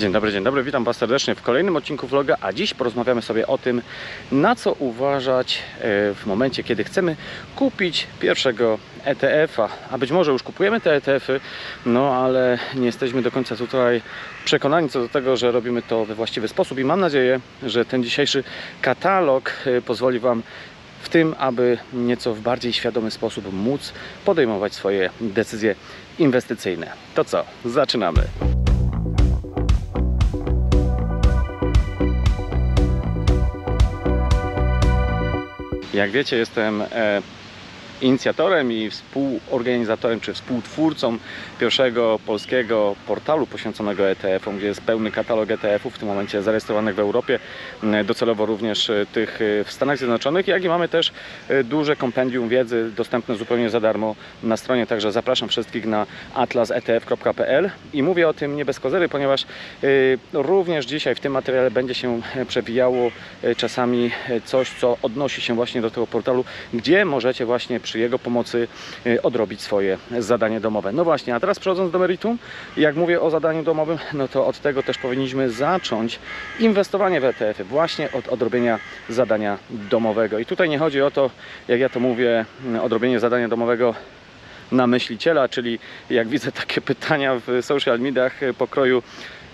Dzień dobry, witam Was serdecznie w kolejnym odcinku vloga, a dziś porozmawiamy sobie o tym, na co uważać w momencie, kiedy chcemy kupić pierwszego ETF-a, a być może już kupujemy te ETF-y, no ale nie jesteśmy do końca tutaj przekonani co do tego, że robimy to we właściwy sposób i mam nadzieję, że ten dzisiejszy katalog pozwoli Wam w tym, aby nieco w bardziej świadomy sposób móc podejmować swoje decyzje inwestycyjne. To co? Zaczynamy! Jak wiecie, jestem inicjatorem i współorganizatorem czy współtwórcą pierwszego polskiego portalu poświęconego ETF-om, gdzie jest pełny katalog ETF-ów w tym momencie zarejestrowanych w Europie, docelowo również tych w Stanach Zjednoczonych, jak i mamy też duże kompendium wiedzy dostępne zupełnie za darmo na stronie, także zapraszam wszystkich na atlasetf.pl i mówię o tym nie bez kozery, ponieważ również dzisiaj w tym materiale będzie się przewijało czasami coś, co odnosi się właśnie do tego portalu, gdzie możecie właśnie przy jego pomocy odrobić swoje zadanie domowe. No właśnie, a teraz przechodząc do meritum, jak mówię o zadaniu domowym, no to od tego też powinniśmy zacząć inwestowanie w ETF-y, właśnie od odrobienia zadania domowego. I tutaj nie chodzi o to, jak ja to mówię, odrobienie zadania domowego na myśliciela, czyli jak widzę takie pytania w social mediach pokroju: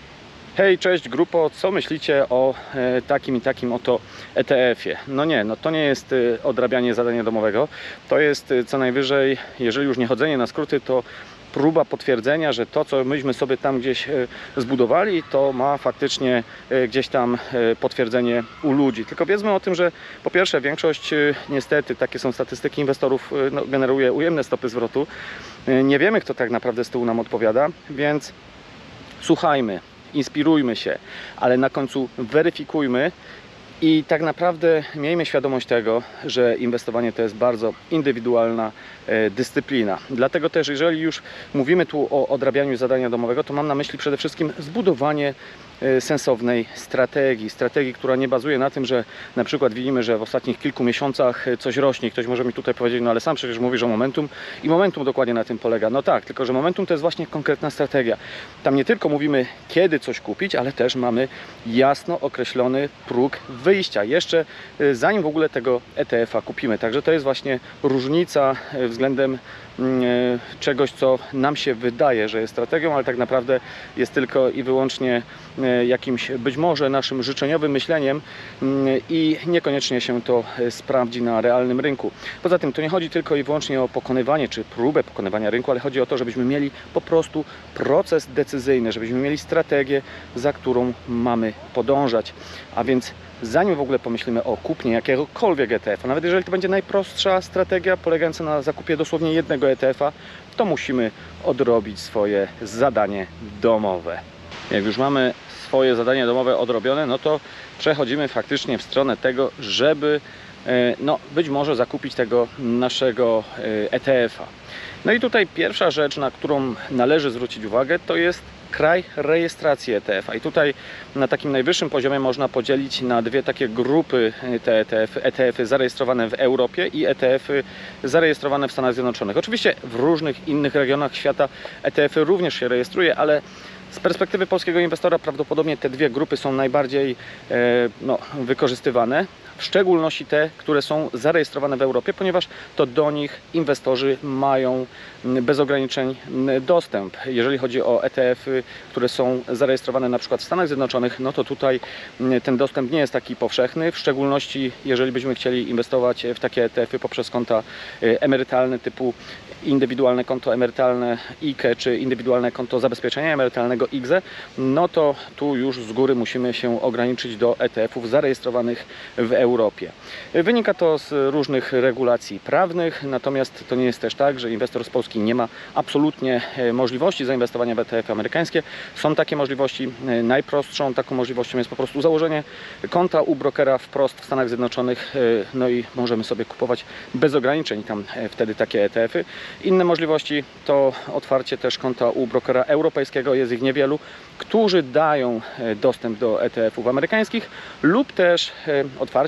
hej, cześć grupo, co myślicie o takim i takim oto ETF-ie? No nie, no to nie jest odrabianie zadania domowego. To jest co najwyżej, jeżeli już nie chodzenie na skróty, to próba potwierdzenia, że to, co myśmy sobie tam gdzieś zbudowali, to ma faktycznie gdzieś tam potwierdzenie u ludzi. Tylko wiedzmy o tym, że po pierwsze większość, niestety, takie są statystyki inwestorów, no, generuje ujemne stopy zwrotu. Nie wiemy, kto tak naprawdę z tyłu nam odpowiada, więc słuchajmy, inspirujmy się, ale na końcu weryfikujmy i tak naprawdę miejmy świadomość tego, że inwestowanie to jest bardzo indywidualna dyscyplina. Dlatego też, jeżeli już mówimy tu o odrabianiu zadania domowego, to mam na myśli przede wszystkim zbudowanie sensownej strategii, która nie bazuje na tym, że na przykład widzimy, że w ostatnich kilku miesiącach coś rośnie. Ktoś może mi tutaj powiedzieć: no ale sam przecież mówisz o momentum i momentum dokładnie na tym polega. No tak, tylko że momentum to jest właśnie konkretna strategia. Tam nie tylko mówimy, kiedy coś kupić, ale też mamy jasno określony próg wyjścia, jeszcze zanim w ogóle tego ETF-a kupimy. Także to jest właśnie różnica względem czegoś, co nam się wydaje, że jest strategią, ale tak naprawdę jest tylko i wyłącznie jakimś być może naszym życzeniowym myśleniem i niekoniecznie się to sprawdzi na realnym rynku. Poza tym to nie chodzi tylko i wyłącznie o pokonywanie czy próbę pokonywania rynku, ale chodzi o to, żebyśmy mieli po prostu proces decyzyjny, żebyśmy mieli strategię, za którą mamy podążać. A więc zanim w ogóle pomyślimy o kupnie jakiegokolwiek ETF-a, nawet jeżeli to będzie najprostsza strategia polegająca na zakupie dosłownie jednego ETF-a, to musimy odrobić swoje zadanie domowe. Jak już mamy swoje zadanie domowe odrobione, no to przechodzimy faktycznie w stronę tego, żeby no, być może zakupić tego naszego ETF-a. No i tutaj pierwsza rzecz, na którą należy zwrócić uwagę, to jest kraj rejestracji ETF-a. I tutaj na takim najwyższym poziomie można podzielić na dwie takie grupy te ETF-y zarejestrowane w Europie i ETF-y zarejestrowane w Stanach Zjednoczonych. Oczywiście w różnych innych regionach świata ETF-y również się rejestruje, ale z perspektywy polskiego inwestora prawdopodobnie te dwie grupy są najbardziej wykorzystywane, w szczególności te, które są zarejestrowane w Europie, ponieważ to do nich inwestorzy mają bez ograniczeń dostęp. Jeżeli chodzi o ETF-y, które są zarejestrowane na przykład w Stanach Zjednoczonych, no to tutaj ten dostęp nie jest taki powszechny, w szczególności jeżeli byśmy chcieli inwestować w takie ETF-y poprzez konta emerytalne typu indywidualne konto emerytalne IKE czy indywidualne konto zabezpieczenia emerytalnego IGZE, no to tu już z góry musimy się ograniczyć do ETF-ów zarejestrowanych w Europie. Wynika to z różnych regulacji prawnych, natomiast to nie jest też tak, że inwestor z Polski nie ma absolutnie możliwości zainwestowania w ETF-y amerykańskie. Są takie możliwości. Najprostszą taką możliwością jest po prostu założenie konta u brokera wprost w Stanach Zjednoczonych, no i możemy sobie kupować bez ograniczeń tam wtedy takie ETF-y. Inne możliwości to otwarcie też konta u brokera europejskiego, jest ich niewielu, którzy dają dostęp do ETF-ów amerykańskich, lub też otwarcie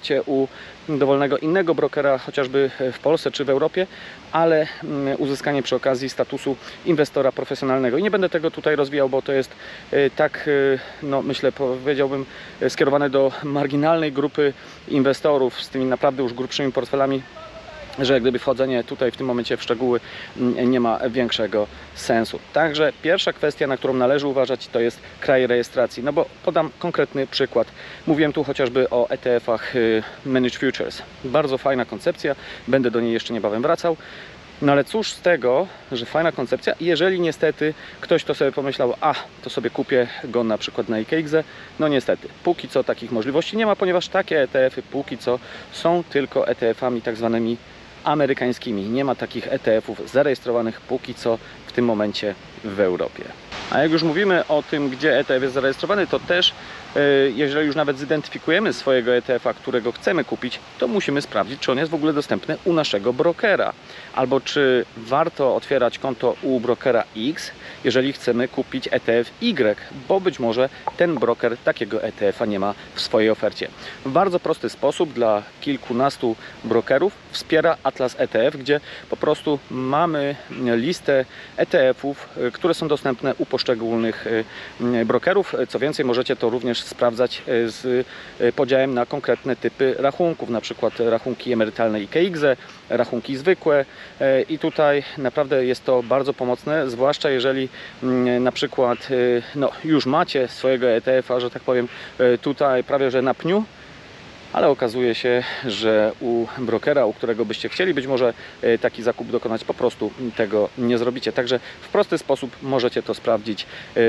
otwarcie u dowolnego innego brokera, chociażby w Polsce czy w Europie, ale uzyskanie przy okazji statusu inwestora profesjonalnego. I nie będę tego tutaj rozwijał, bo to jest tak, no myślę, powiedziałbym, skierowane do marginalnej grupy inwestorów z tymi naprawdę już grubszymi portfelami, że jak gdyby wchodzenie tutaj w tym momencie w szczegóły nie ma większego sensu. Także pierwsza kwestia, na którą należy uważać, to jest kraj rejestracji. No bo podam konkretny przykład. Mówiłem tu chociażby o ETF-ach Managed Futures. Bardzo fajna koncepcja, będę do niej jeszcze niebawem wracał. No ale cóż z tego, że fajna koncepcja, jeżeli niestety ktoś to sobie pomyślał, to sobie kupię go na przykład na IKX-ie. No niestety, póki co takich możliwości nie ma, ponieważ takie ETF-y póki co są tylko ETF-ami tak zwanymi amerykańskimi. Nie ma takich ETF-ów zarejestrowanych póki co w tym momencie w Europie. A jak już mówimy o tym, gdzie ETF jest zarejestrowany, to też jeżeli już nawet zidentyfikujemy swojego ETF-a, którego chcemy kupić, to musimy sprawdzić, czy on jest w ogóle dostępny u naszego brokera. Albo czy warto otwierać konto u brokera X, jeżeli chcemy kupić ETF Y, bo być może ten broker takiego ETF-a nie ma w swojej ofercie. W bardzo prosty sposób dla kilkunastu brokerów wspiera Atlas ETF, gdzie po prostu mamy listę ETF-ów, które są dostępne u poszczególnych brokerów. Co więcej, możecie to również sprawdzać z podziałem na konkretne typy rachunków, na przykład rachunki emerytalne IKX-e, rachunki zwykłe i tutaj naprawdę jest to bardzo pomocne, zwłaszcza jeżeli na przykład już macie swojego ETF-a, że tak powiem, tutaj prawie że na pniu, ale okazuje się, że u brokera, u którego byście chcieli być może taki zakup dokonać, po prostu tego nie zrobicie. Także w prosty sposób możecie to sprawdzić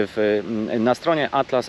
na stronie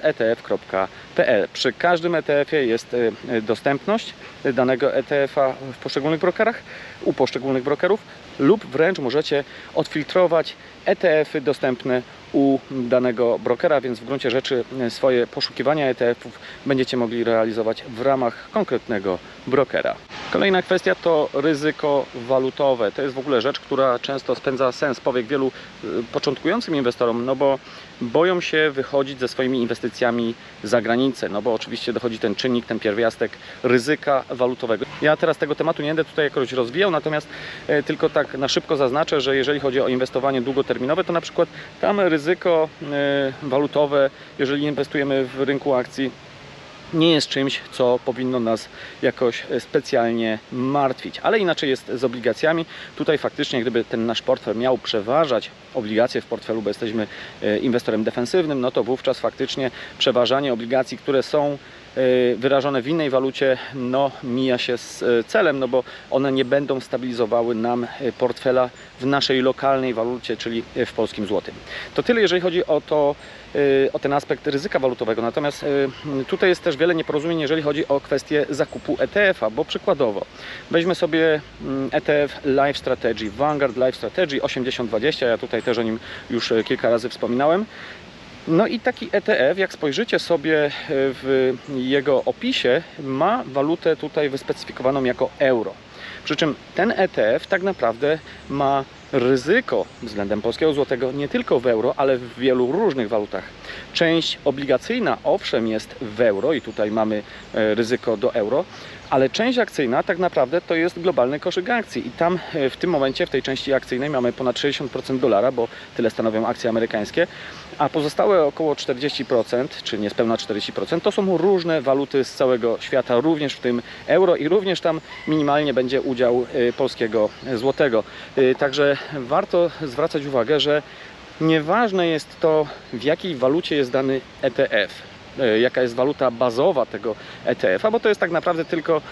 atlasetf.pl. Przy każdym ETF-ie jest dostępność danego ETF-a w poszczególnych brokerach, u poszczególnych brokerów, lub wręcz możecie odfiltrować ETF-y dostępne u danego brokera, więc w gruncie rzeczy swoje poszukiwania ETF-ów będziecie mogli realizować w ramach konkretnego brokera. Kolejna kwestia to ryzyko walutowe. To jest w ogóle rzecz, która często spędza sens powiek wielu początkującym inwestorom, no bo boją się wychodzić ze swoimi inwestycjami za granicę, no bo oczywiście dochodzi ten czynnik, ten pierwiastek ryzyka walutowego. Ja teraz tego tematu nie będę tutaj jakoś rozwijał, natomiast tylko tak na szybko zaznaczę, że jeżeli chodzi o inwestowanie długoterminowe, to na przykład tam ryzyko walutowe, jeżeli inwestujemy w rynku akcji, nie jest czymś, co powinno nas jakoś specjalnie martwić. Ale inaczej jest z obligacjami. Tutaj faktycznie, gdyby ten nasz portfel miał przeważać obligacje w portfelu, bo jesteśmy inwestorem defensywnym, no to wówczas faktycznie przeważanie obligacji, które są wyrażone w innej walucie, no mija się z celem, no bo one nie będą stabilizowały nam portfela w naszej lokalnej walucie, czyli w polskim złotym. To tyle, jeżeli chodzi o ten aspekt ryzyka walutowego. Natomiast tutaj jest też wiele nieporozumień, jeżeli chodzi o kwestię zakupu ETF-a, bo przykładowo weźmy sobie ETF Life Strategy, Vanguard Life Strategy 8020, ja tutaj też o nim już kilka razy wspominałem. No i taki ETF, jak spojrzycie sobie w jego opisie, ma walutę tutaj wyspecyfikowaną jako euro. Przy czym ten ETF tak naprawdę ma ryzyko względem polskiego złotego nie tylko w euro, ale w wielu różnych walutach. Część obligacyjna owszem jest w euro i tutaj mamy ryzyko do euro, ale część akcyjna tak naprawdę to jest globalny koszyk akcji i tam w tym momencie w tej części akcyjnej mamy ponad 60% dolara, bo tyle stanowią akcje amerykańskie, a pozostałe około 40%, czy niespełna 40%, to są różne waluty z całego świata, również w tym euro i również tam minimalnie będzie udział polskiego złotego. Także warto zwracać uwagę, że nieważne jest to, w jakiej walucie jest dany ETF, jaka jest waluta bazowa tego ETF-a, bo to jest tak naprawdę tylko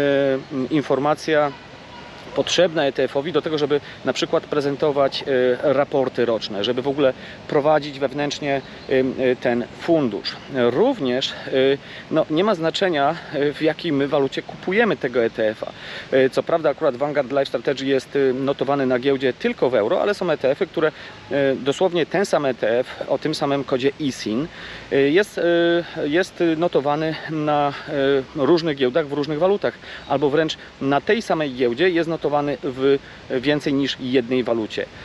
informacja potrzebna ETF-owi do tego, żeby na przykład prezentować raporty roczne, żeby w ogóle prowadzić wewnętrznie ten fundusz. Również nie ma znaczenia, w jakiej my walucie kupujemy tego ETF-a. Co prawda akurat Vanguard Life Strategy jest notowany na giełdzie tylko w euro, ale są ETF-y, które dosłownie ten sam ETF o tym samym kodzie ISIN jest notowany na różnych giełdach w różnych walutach, albo wręcz na tej samej giełdzie jest notowany w więcej niż jednej walucie.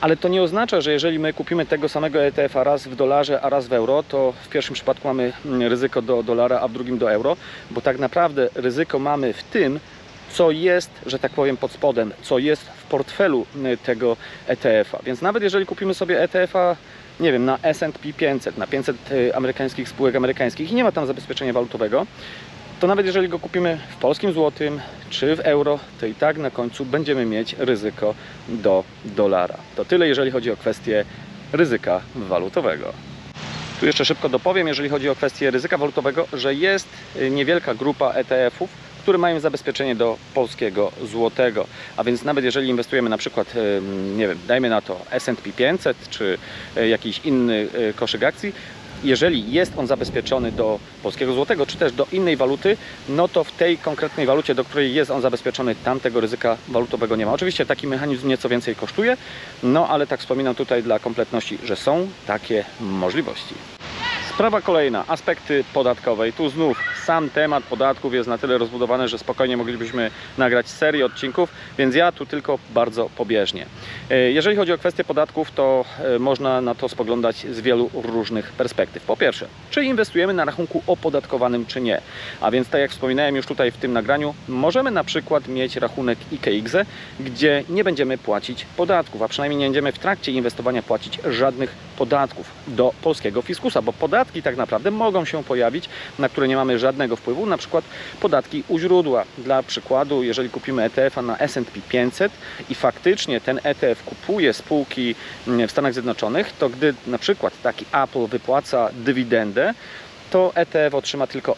Ale to nie oznacza, że jeżeli my kupimy tego samego ETF-a raz w dolarze, a raz w euro, to w pierwszym przypadku mamy ryzyko do dolara, a w drugim do euro, bo tak naprawdę ryzyko mamy w tym, co jest, że tak powiem, pod spodem, co jest w portfelu tego ETF-a. Więc nawet jeżeli kupimy sobie ETF-a, nie wiem, na S&P 500, na 500 amerykańskich spółek amerykańskich i nie ma tam zabezpieczenia walutowego, to nawet jeżeli go kupimy w polskim złotym czy w euro, to i tak na końcu będziemy mieć ryzyko do dolara. To tyle, jeżeli chodzi o kwestię ryzyka walutowego. Tu jeszcze szybko dopowiem, jeżeli chodzi o kwestię ryzyka walutowego, że jest niewielka grupa ETF-ów, które mają zabezpieczenie do polskiego złotego. A więc nawet jeżeli inwestujemy na przykład, nie wiem, dajmy na to S&P 500 czy jakiś inny koszyk akcji, jeżeli jest on zabezpieczony do polskiego złotego, czy też do innej waluty, no to w tej konkretnej walucie, do której jest on zabezpieczony, tamtego ryzyka walutowego nie ma. Oczywiście taki mechanizm nieco więcej kosztuje, no ale tak wspominam tutaj dla kompletności, że są takie możliwości. Sprawa kolejna, aspekty podatkowe. I tu znów sam temat podatków jest na tyle rozbudowany, że spokojnie moglibyśmy nagrać serię odcinków, więc ja tu tylko bardzo pobieżnie. Jeżeli chodzi o kwestię podatków, to można na to spoglądać z wielu różnych perspektyw. Po pierwsze, czy inwestujemy na rachunku opodatkowanym, czy nie. A więc tak jak wspominałem już tutaj w tym nagraniu, możemy na przykład mieć rachunek IKE, gdzie nie będziemy płacić podatków, a przynajmniej nie będziemy w trakcie inwestowania płacić żadnych podatków do polskiego fiskusa, bo podatki tak naprawdę mogą się pojawić, na które nie mamy żadnego wpływu, na przykład podatki u źródła. Dla przykładu, jeżeli kupimy ETF-a na S&P 500 i faktycznie ten ETF kupuje spółki w Stanach Zjednoczonych, to gdy na przykład taki Apple wypłaca dywidendę, to ETF otrzyma tylko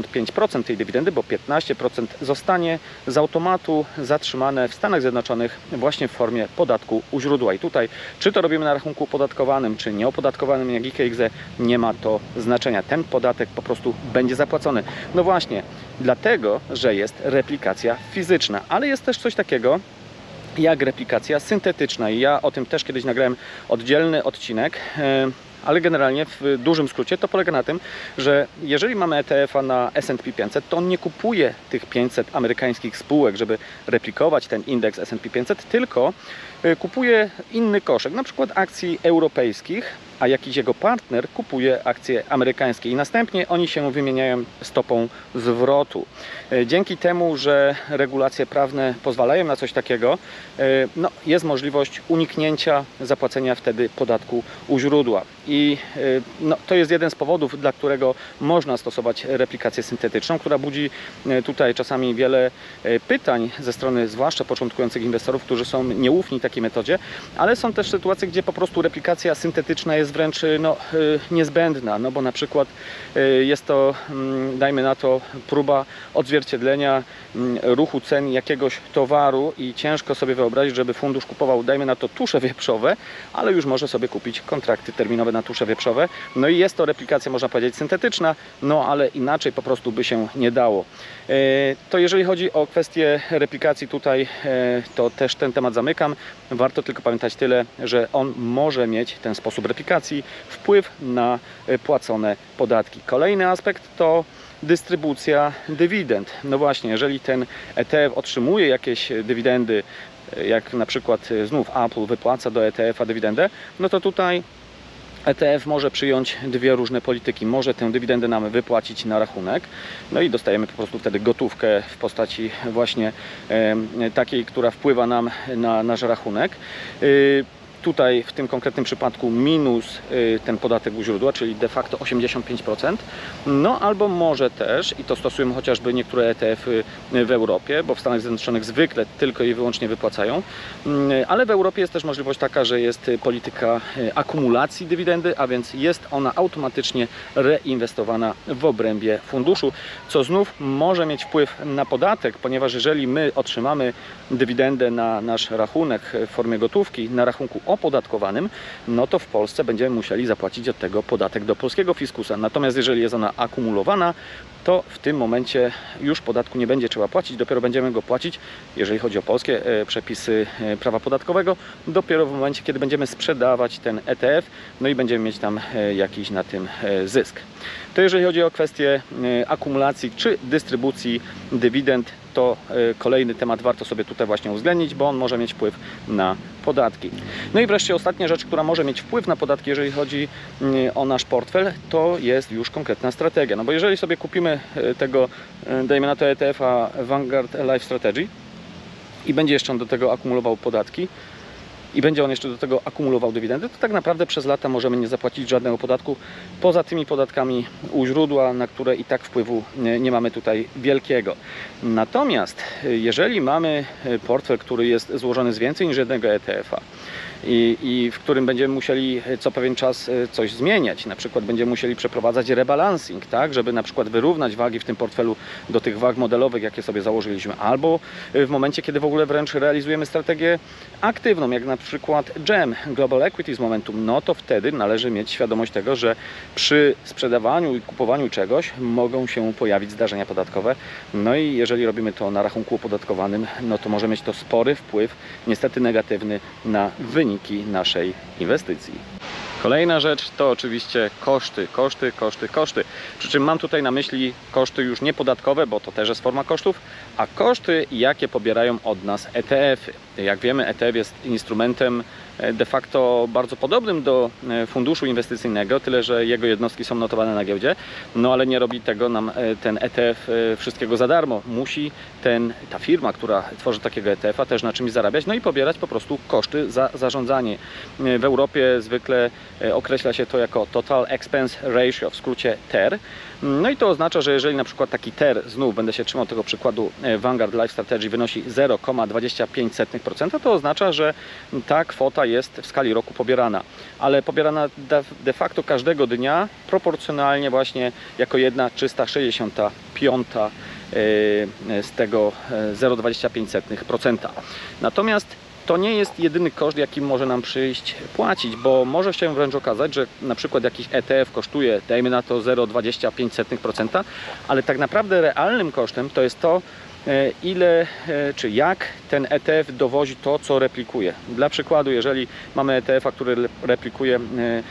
85% tej dywidendy, bo 15% zostanie z automatu zatrzymane w Stanach Zjednoczonych właśnie w formie podatku u źródła. I tutaj, czy to robimy na rachunku opodatkowanym, czy nieopodatkowanym jak IKE, nie ma to znaczenia. Ten podatek po prostu będzie zapłacony. No właśnie, dlatego, że jest replikacja fizyczna, ale jest też coś takiego jak replikacja syntetyczna i ja o tym też kiedyś nagrałem oddzielny odcinek. Ale generalnie w dużym skrócie to polega na tym, że jeżeli mamy ETF-a na S&P 500, to on nie kupuje tych 500 amerykańskich spółek, żeby replikować ten indeks S&P 500, tylko kupuje inny koszyk, na przykład akcji europejskich, a jakiś jego partner kupuje akcje amerykańskie i następnie oni się wymieniają stopą zwrotu. Dzięki temu, że regulacje prawne pozwalają na coś takiego, no, jest możliwość uniknięcia zapłacenia wtedy podatku u źródła. I no, to jest jeden z powodów, dla którego można stosować replikację syntetyczną, która budzi tutaj czasami wiele pytań ze strony zwłaszcza początkujących inwestorów, którzy są nieufni takiej metodzie, ale są też sytuacje, gdzie po prostu replikacja syntetyczna jest wręcz niezbędna, no bo na przykład jest to, dajmy na to, próba odzwierciedlenia ruchu cen jakiegoś towaru i ciężko sobie wyobrazić, żeby fundusz kupował, dajmy na to, tusze wieprzowe, ale już może sobie kupić kontrakty terminowe na tusze wieprzowe. No i jest to replikacja, można powiedzieć, syntetyczna, no ale inaczej po prostu by się nie dało. To jeżeli chodzi o kwestię replikacji tutaj, to też ten temat zamykam. Warto tylko pamiętać tyle, że on może mieć ten sposób replikacji wpływ na płacone podatki. Kolejny aspekt to dystrybucja dywidend. No właśnie, jeżeli ten ETF otrzymuje jakieś dywidendy, jak na przykład znów Apple wypłaca do ETF-a dywidendę, no to tutaj ETF może przyjąć dwie różne polityki. Może tę dywidendę nam wypłacić na rachunek, no i dostajemy po prostu wtedy gotówkę w postaci właśnie takiej, która wpływa nam na nasz rachunek. Tutaj w tym konkretnym przypadku minus ten podatek u źródła, czyli de facto 85%. No albo może też, i to stosują chociażby niektóre ETF-y w Europie, bo w Stanach Zjednoczonych zwykle tylko i wyłącznie wypłacają, ale w Europie jest też możliwość taka, że jest polityka akumulacji dywidendy, a więc jest ona automatycznie reinwestowana w obrębie funduszu, co znów może mieć wpływ na podatek, ponieważ jeżeli my otrzymamy dywidendę na nasz rachunek w formie gotówki, na rachunku opodatkowanym, no to w Polsce będziemy musieli zapłacić od tego podatek do polskiego fiskusa. Natomiast jeżeli jest ona akumulowana, to w tym momencie już podatku nie będzie trzeba płacić, dopiero będziemy go płacić, jeżeli chodzi o polskie przepisy prawa podatkowego, dopiero w momencie, kiedy będziemy sprzedawać ten ETF, no i będziemy mieć tam jakiś na tym zysk. To jeżeli chodzi o kwestię akumulacji czy dystrybucji dywidend, to kolejny temat warto sobie tutaj właśnie uwzględnić, bo on może mieć wpływ na podatki. No i wreszcie ostatnia rzecz, która może mieć wpływ na podatki, jeżeli chodzi o nasz portfel, to jest już konkretna strategia. No bo jeżeli sobie kupimy tego, dajmy na to ETF-a Vanguard Life Strategy i będzie jeszcze on do tego akumulował podatki, i będzie on jeszcze do tego akumulował dywidendy, to tak naprawdę przez lata możemy nie zapłacić żadnego podatku, poza tymi podatkami u źródła, na które i tak wpływu nie mamy tutaj wielkiego. Natomiast jeżeli mamy portfel, który jest złożony z więcej niż jednego ETF-a i w którym będziemy musieli co pewien czas coś zmieniać, na przykład będziemy musieli przeprowadzać rebalancing, tak, żeby na przykład wyrównać wagi w tym portfelu do tych wag modelowych, jakie sobie założyliśmy, albo w momencie, kiedy w ogóle wręcz realizujemy strategię aktywną, jak na przykład GEM, Global Equities Momentum, no to wtedy należy mieć świadomość tego, że przy sprzedawaniu i kupowaniu czegoś mogą się pojawić zdarzenia podatkowe, no i jeżeli robimy to na rachunku opodatkowanym, no to może mieć to spory wpływ, niestety negatywny, na wyniki naszej inwestycji. Kolejna rzecz to oczywiście koszty. Przy czym mam tutaj na myśli koszty już niepodatkowe, bo to też jest forma kosztów, a koszty, jakie pobierają od nas ETF-y. Jak wiemy, ETF jest instrumentem de facto bardzo podobnym do funduszu inwestycyjnego, tyle że jego jednostki są notowane na giełdzie, no ale nie robi tego nam ten ETF wszystkiego za darmo. Musi ta firma, która tworzy takiego ETF-a, też na czymś zarabiać, no i pobierać po prostu koszty za zarządzanie. W Europie zwykle określa się to jako Total Expense Ratio, w skrócie TER. No i to oznacza, że jeżeli na przykład taki TER, znów będę się trzymał tego przykładu Vanguard Life Strategy, wynosi 0,25%, to oznacza, że ta kwota jest w skali roku pobierana, ale pobierana de facto każdego dnia proporcjonalnie właśnie jako 1/365 z tego 0,25%. Natomiast to nie jest jedyny koszt, jaki może nam przyjść płacić, bo może się wręcz okazać, że na przykład jakiś ETF kosztuje, dajmy na to 0,25%, ale tak naprawdę realnym kosztem to jest to, ile czy jak ten ETF dowozi to, co replikuje. Dla przykładu, jeżeli mamy ETF-a, który replikuje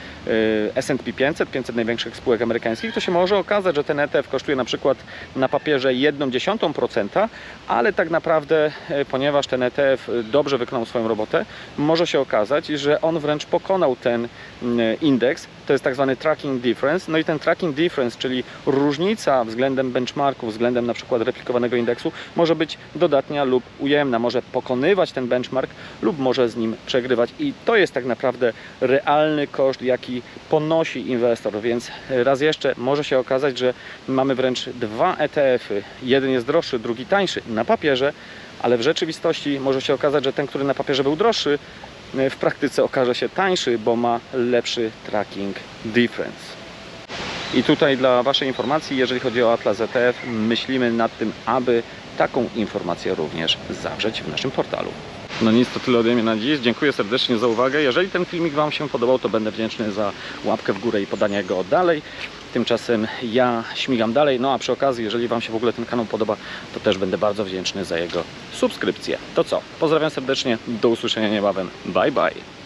S&P 500 największych spółek amerykańskich, to się może okazać, że ten ETF kosztuje na przykład na papierze 0,1%, ale tak naprawdę, ponieważ ten ETF dobrze wykonał swoją robotę, może się okazać, że on wręcz pokonał ten indeks. To jest tak zwany tracking difference. No i ten tracking difference, czyli różnica względem benchmarku, względem na przykład replikowanego indeksu, może być dodatnia lub ujemna. Może pokonywać ten benchmark lub może z nim przegrywać. I to jest tak naprawdę realny koszt, jaki ponosi inwestor. Więc raz jeszcze może się okazać, że mamy wręcz dwa ETF-y. Jeden jest droższy, drugi tańszy na papierze, ale w rzeczywistości może się okazać, że ten, który na papierze był droższy, w praktyce okaże się tańszy, bo ma lepszy tracking difference. I tutaj dla Waszej informacji, jeżeli chodzi o Atlas ETF, myślimy nad tym, aby taką informację również zawrzeć w naszym portalu. No nic, to tyle ode mnie na dziś. Dziękuję serdecznie za uwagę. Jeżeli ten filmik Wam się podobał, to będę wdzięczny za łapkę w górę i podanie go dalej. Tymczasem ja śmigam dalej. No a przy okazji, jeżeli Wam się w ogóle ten kanał podoba, to też będę bardzo wdzięczny za jego subskrypcję. To co? Pozdrawiam serdecznie. Do usłyszenia niebawem. Bye bye.